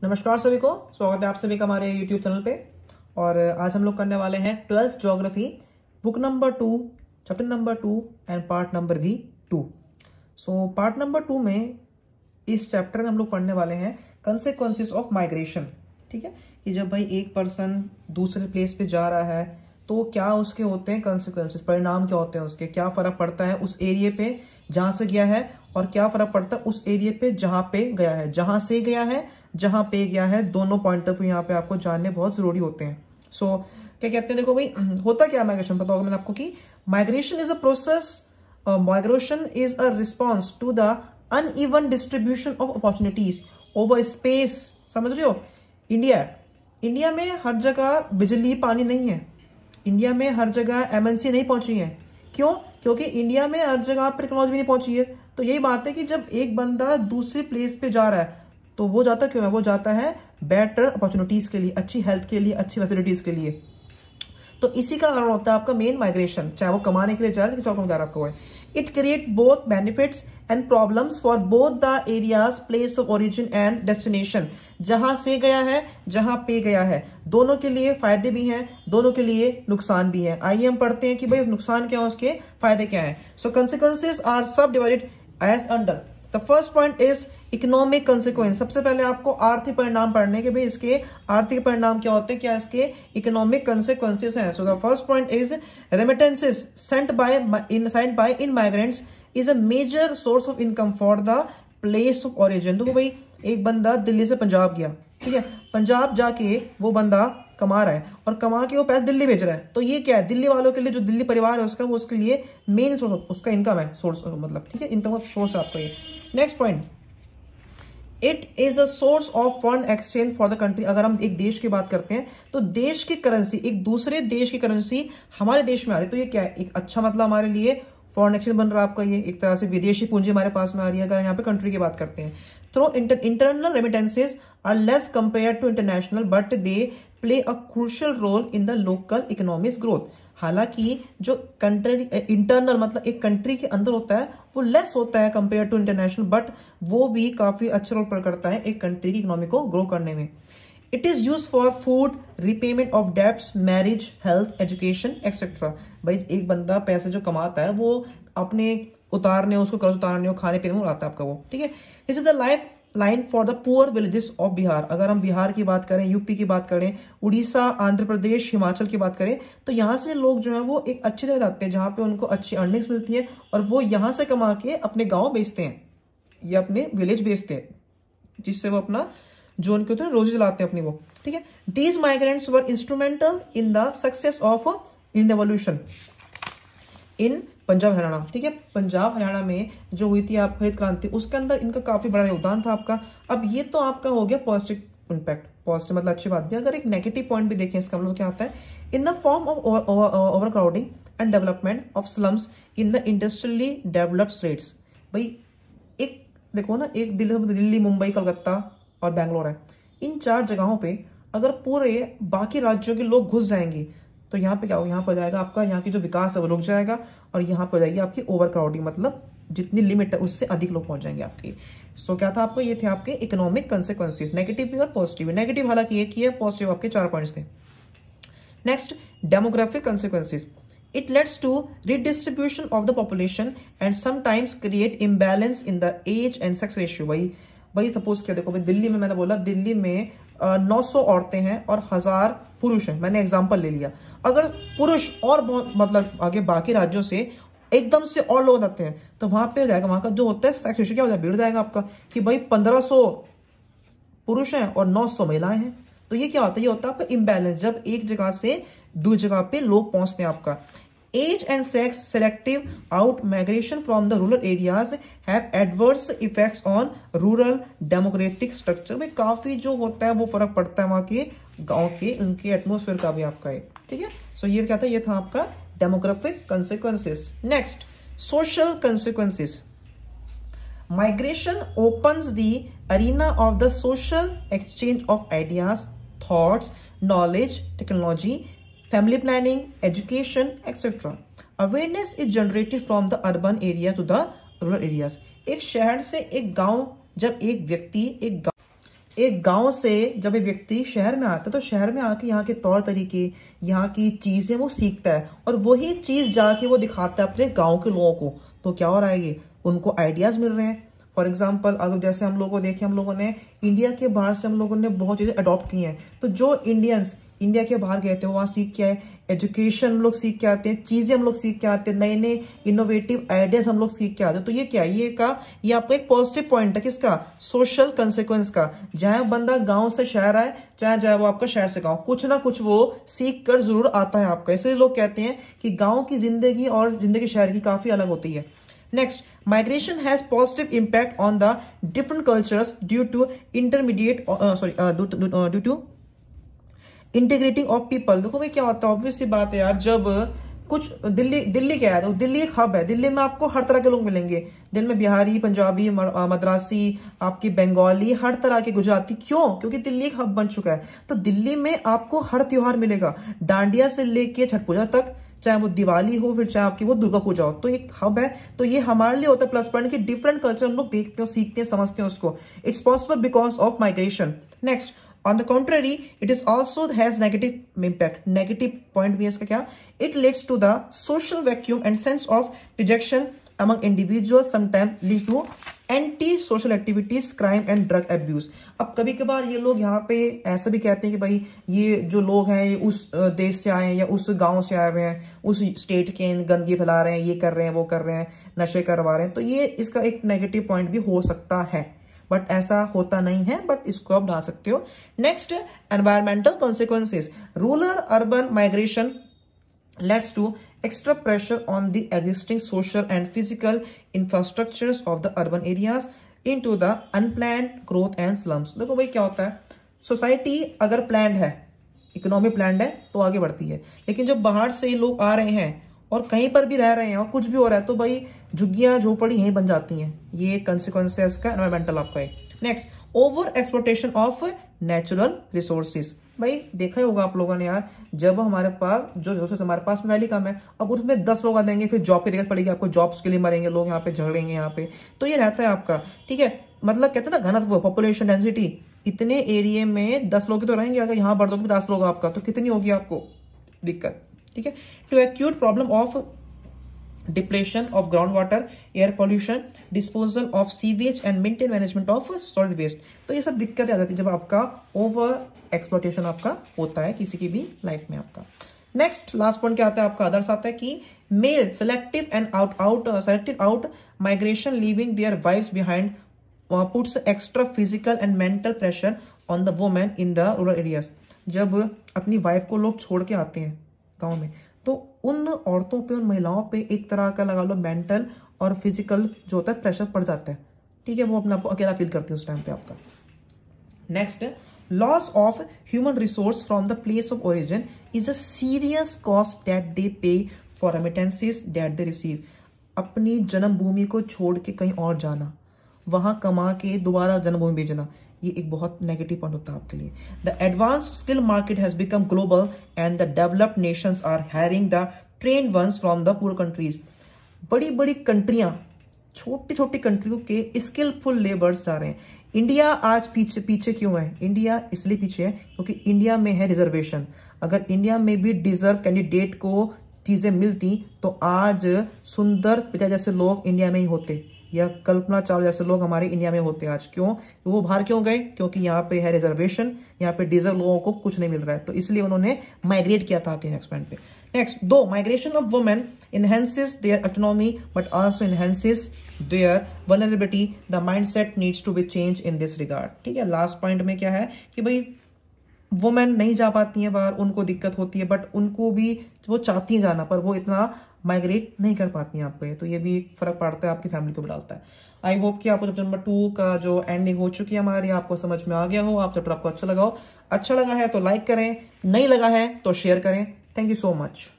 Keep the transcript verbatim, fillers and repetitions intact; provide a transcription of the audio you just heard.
नमस्कार सभी को, स्वागत है आप सभी का हमारे यूट्यूब चैनल पे। और आज हम लोग करने वाले हैं twelfth geography, book number two, chapter number two and part number भी two. So part number two में इस चैप्टर में हम लोग पढ़ने वाले हैं कंसेक्वेंसेस ऑफ माइग्रेशन। ठीक है, कि जब भाई एक पर्सन दूसरे प्लेस पे जा रहा है तो क्या उसके होते हैं कंसेक्वेंसेस, परिणाम क्या होते हैं उसके, क्या फर्क पड़ता है उस एरिया पे जहां से गया है और क्या फर्क पड़ता है उस एरिया पे जहां पे गया है, जहां से गया है जहां पे गया है। दोनों पॉइंट ऑफ व्यू यहाँ पे आपको जानने बहुत जरूरी होते हैं। सो so, क्या कहते हैं, देखो भाई होता क्या माइग्रेशन, पता होगा मैंने आपको कि migration is a process, migration is a response to the uneven distribution of opportunities over space. समझ रहे हो, इंडिया इंडिया में हर जगह बिजली पानी नहीं है, इंडिया में हर जगह एमएनसी नहीं पहुंची है। क्यों? क्योंकि इंडिया में हर जगह पर टेक्नोलॉजी भी नहीं पहुंची है। तो यही बात है कि जब एक बंदा दूसरे प्लेस पे जा रहा है तो वो जाता क्यों है, वो जाता है बेटर अपॉर्चुनिटीज के लिए, अच्छी हेल्थ के लिए, अच्छी फैसिलिटीज के लिए। तो इसी का कारण होता है आपका मेन माइग्रेशन, चाहे वो कमाने के लिए जा रहा है किसी और को जा रहा है। It create both benefits and problems for both the areas place of origin and destination. जहां से गया है, जहां पे गया है, दोनों के लिए फायदे भी हैं, दोनों के लिए नुकसान भी है। आइए हम पढ़ते हैं कि भाई नुकसान क्या है, उसके फायदे क्या है। So consequences are subdivided as under. The first point is economic consequence. सबसे पहले आपको आर्थिक परिणाम पढ़ने के, भाई इसके आर्थिक परिणाम क्या होते हैं, क्या इसके इकोनॉमिक कंसिक्वेंसेस हैं। So the first point is remittances sent by in sent by in migrants is a major source of income for the place of origin. देखो भाई एक बंदा दिल्ली से पंजाब गया, ठीक है, पंजाब जाके वो बंदा कमा रहा है और कमा के वो पैसे दिल्ली भेज रहा है। तो ये क्या है, दिल्ली वालों के लिए, जो दिल्ली परिवार है उसका, वो उसके लिए मेन सोर्स उसका इनकम है, सोर्स मतलब, ठीक है, इनकम सोर्स है आपका ये। Next point, it is a source of foreign exchange for the country. अगर हम एक देश की बात करते हैं तो देश की करेंसी, एक दूसरे देश की करेंसी हमारे देश में आ रही है, तो ये क्या है, एक अच्छा मतलब हमारे लिए फॉरेन एक्सचेंज बन रहा है आपका, ये एक तरह से विदेशी पूंजी हमारे पास में आ रही है। अगर यहाँ पे कंट्री की बात करते हैं, through internal remittances are less compare to international but they play a crucial role in the local economic growth. हालांकि जो कंट्री इंटरनल मतलब एक कंट्री के अंदर होता है वो लेस होता है कंपेयर टू इंटरनेशनल, बट वो भी काफी अच्छा रोल प्ले करता है एक कंट्री की इकोनॉमी को ग्रो करने में। It is use for food, repayment of debts, marriage, health, education etcetera. भाई एक बंदा पैसे जो कमाता है वो अपने उतारने, उसको कर्ज उतारने और खाने पीने में उड़ाता है आपका वो, ठीक है। This is the life line for the poor villages of Bihar. अगर हम बिहार की बात करें, यूपी की बात करें, उड़ीसा, आंध्र प्रदेश, हिमाचल की बात करें, तो यहाँ से लोग जो है वो एक अच्छी जगह जाते हैं जहां पे उनको अच्छी अर्निंग्स मिलती है और वो यहां से कमा के अपने गांव बेचते हैं या अपने विलेज बेचते हैं, जिससे वो अपना जो उनके होते हैं रोजी चलाते हैं अपनी वो, ठीक है। These migrants were instrumental in the success of in revolution in Punjab Haryana, ठीक है। पंजाब हरियाणा में जो हुई थी आप हरित क्रांति, उसके अंदर इनका काफी बड़ा योगदान था आपका। अब ये तो आपका हो गया पॉजिटिव इम्पैक्ट, पॉजिटिव मतलब अच्छी बात भी। अगर एक नेगेटिव पॉइंट भी देखें इसका मतलब क्या आता है, in the form of overcrowding and development of slums in the industrially developed states. भाई एक देखो ना, एक दिल्ली दिल्ली मुंबई, कलकत्ता और बैंगलोर है, इन चार जगहों पे अगर पूरे बाकी राज्यों के लोग घुस जाएंगे तो यहाँ पे क्या हो, यहाँ पर जाएगा आपका, यहाँ की जो विकास है वो रुक जाएगा और यहाँ पर जाएगी आपकी ओवर क्राउडिंग, मतलब जितनी लिमिट है उससे अधिक लोग पहुंच जाएंगे आपके। सो so, क्या था आपको, ये थे आपके इकोनॉमिक कंसिक्वेंसेस, नेगेटिव भी और पॉजिटिव। नेगेटिव हालांकि एक ही है, पॉजिटिव आपके चार पॉइंट्स थे। Next, demographic consequences. It leads to redistribution of the population and sometimes create imbalance in the age and sex ratio. भाई भाई सपोज क्या, देखो भाई दिल्ली में, मैंने बोला दिल्ली में नौ सौ औरतें हैं और हजार पुरुष हैं, मैंने एग्जांपल ले लिया। अगर पुरुष और मतलब आगे बाकी राज्यों से एकदम से और लोग आते हैं तो वहां पे हो जाएगा, वहां का जो होता है सेक्स रेशियो क्या हो जाएगा, बिगड़ जाएगा आपका, कि भाई पंद्रह सौ पुरुष हैं और नौ सौ महिलाएं हैं। तो ये क्या होता है, ये होता है आपका इम्बैलेंस, जब एक जगह से दूसरी जगह पे लोग पहुंचते हैं आपका। Age and sex selective out migration from the rural areas have adverse effects on rural demographic structure में काफी जो होता है वो फर्क पड़ता है वहां के गांव के उनके एटमोस्फेयर का भी आपका है, ठीक है। सो so, ये क्या था, ये था आपका demographic consequences. Next, social consequences. Migration opens the arena of the social exchange of ideas, thoughts, knowledge, technology, family planning, education, et cetera. Awareness is generated from the urban area to the rural areas. एक शहर से एक गांव, जब एक व्यक्ति एक गांव एक गांव से जब एक व्यक्ति शहर में आता है तो शहर में आके यहाँ के तौर तरीके, यहाँ की चीजें वो सीखता है और वही चीज जाके वो दिखाता है अपने गांव के लोगों को। तो क्या हो रहा है, ये उनको आइडियाज मिल रहे हैं। फॉर एग्जाम्पल अगर जैसे हम लोगों को देखें, हम लोगों ने इंडिया के बाहर से हम लोगों ने बहुत चीजें अडॉप्ट की हैं। तो जो इंडियंस इंडिया के बाहर गए थे वहां सीख के आए, एजुकेशन हम लोग सीख के आते हैं, चीजें हम लोग सीख के आते हैं, नए नए इनोवेटिव आइडियाज हम लोग सीख के आते हैं। तो ये क्या है, ये का ये आपका एक पॉजिटिव पॉइंट है किसका, सोशल कंसिक्वेंस का। चाहे बंदा गांव से शहर आए, चाहे जाए वो आपका शहर से गांव, कुछ ना कुछ वो सीख कर जरूर आता है आपका। इसलिए लोग कहते हैं कि गांव की जिंदगी और जिंदगी शहर की काफी अलग होती है। Next, migration has positive impact on the different cultures due to intermediate, uh, sorry, uh, due, to, uh, due to integrating of people। देखो भाई क्या होता है, ऑब्वियस सी बात है यार, जब कुछ दिल्ली दिल्ली क्या है, तो दिल्ली एक हब है। दिल्ली में आपको हर तरह के लोग मिलेंगे। दिल्ली में बिहारी, पंजाबी, मद्रासी, आपकी बंगाली, हर तरह के, गुजराती। क्यों? क्योंकि दिल्ली एक हब बन चुका है। तो दिल्ली में आपको हर त्योहार मिलेगा, डांडिया से लेके छठ पूजा तक, चाहे वो दिवाली हो फिर चाहे आपकी वो दुर्गा पूजा हो। तो एक हब है। तो ये हमारे लिए होता है प्लस पॉइंट कि डिफरेंट कल्चर हम लोग देखते हैं, सीखते हैं, समझते हैं उसको। It's possible because of migration. Next, on the contrary it is also has negative impact। negative point भी है इसका क्या, it leads to the social vacuum and sense of rejection among individuals, sometimes lead to anti social activities, crime and drug abuse। अब कभी कभार ये लोग यहाँ पे ऐसा भी कहते हैं कि भाई ये जो लोग हैं ये उस देश से आए हैं या उस गांव से आए हुए हैं, उस स्टेट के, गंदगी फैला रहे हैं, ये कर रहे हैं, वो कर रहे हैं, नशे करवा रहे हैं। तो ये इसका एक नेगेटिव पॉइंट भी हो सकता है, बट ऐसा होता नहीं है, बट इसको आप डाल सकते हो। Next, environmental consequences. Rural urban migration leads to extra pressure on the existing social and physical infrastructures of the urban areas into the unplanned growth and slums। देखो भाई क्या होता है, सोसाइटी अगर प्लान्ड है, इकोनॉमी प्लान्ड है तो आगे बढ़ती है। लेकिन जब बाहर से ही लोग आ रहे हैं और कहीं पर भी रह रहे हैं और कुछ भी हो रहा है तो भाई झुग्गियां झोपड़ी यहीं बन जाती हैं। ये कंसिक्वेंस है इसका एनवायरमेंटल आपका है। Next, over exploitation of natural resources. भाई देखा ही होगा आप लोगों ने यार, जब हमारे पास जो रिसोर्सेज हमारे पास में वैल्यू कम है, अब उसमें दस लोग आ देंगे, फिर जॉब की दिक्कत पड़ेगी आपको, जॉब्स के लिए मरेंगे लोग, यहाँ पे झगड़ेंगे यहाँ पे। तो ये रहता है आपका, ठीक है। मतलब कहते हैं ना घनत्व, पॉपुलेशन डेंसिटी, इतने एरिया में दस लोग तो रहेंगे, अगर यहाँ बढ़ दोगे दस लोग आपका तो कितनी होगी आपको दिक्कत, ठीक है। To acute problem of depression of ground water, air pollution, disposal of sewage and maintain management of solid waste. तो ये सब दिक्कतें आ जाती है जब आपका ओवर एक्सप्लोटेशन आपका होता है किसी की भी लाइफ में आपका। नेक्स्ट लास्ट पॉइंट क्या आता है आपका, अदर्स आता है कि male selective and out out selected out migration leaving their wifes behind puts extra physical and mental pressure on the women in the rural areas. जब अपनी वाइफ को लोग छोड़ के आते हैं गाँव में तो उन औरतों पे, उन महिलाओं पे एक तरह का लगा लो मेंटल और फिजिकल जो होता है प्रेशर पड़ जाता है, ठीक है। वो अपना अकेला फील करते हैं उस टाइम पे आपका। Next, loss of human resource from the place of origin is a serious cost that they pay for remittances that they receive. अपनी जन्मभूमि को छोड़ के कहीं और जाना, वहां कमा के दोबारा जन्मभूमि भेजना, ये एक बहुत नेगेटिव पॉइंट होता है आपके लिए। The advance skill market has become global and the developed nations are hiring the trained ones from the poor countries. बड़ी बड़ी कंट्रियां छोटी छोटी कंट्रियों के स्किलफुल लेबर्स जा रहे हैं। इंडिया आज पीछे पीछे क्यों है? इंडिया इसलिए पीछे है क्योंकि इंडिया में है रिजर्वेशन। अगर इंडिया में भी डिजर्व कैंडिडेट को चीजें मिलती तो आज सुंदर पिचाई जैसे लोग इंडिया में ही होते, या कल्पना चावला जैसे लोग हमारे इंडिया में होते आज। क्यों? तो वो बाहर क्यों गए? क्योंकि यहाँ पे है रिजर्वेशन, यहाँ पे डिजर्व लोगों को कुछ नहीं मिल रहा है, तो इसलिए उन्होंने माइग्रेट किया था आपके नेक्स्ट पॉइंट पे। नेक्स्ट, दो migration of women enhances their autonomy but also enhances their vulnerability, the mindset needs to be change in this regard, ठीक है। लास्ट पॉइंट में क्या है कि भाई वुमेन नहीं जा पाती है बाहर, उनको दिक्कत होती है, बट उनको भी वो चाहती है जाना पर वो इतना माइग्रेट नहीं कर पाती हैं आपको, तो ये भी फर्क पड़ता है आपकी फैमिली को भी डालता है। आई होप कि आपको चैप्टर नंबर टू का जो एंडिंग हो चुकी है हमारी आपको समझ में आ गया हो, आप चैप्टर आपको अच्छा लगा हो। अच्छा लगा है तो लाइक करें, नहीं लगा है तो शेयर करें। Thank you so much.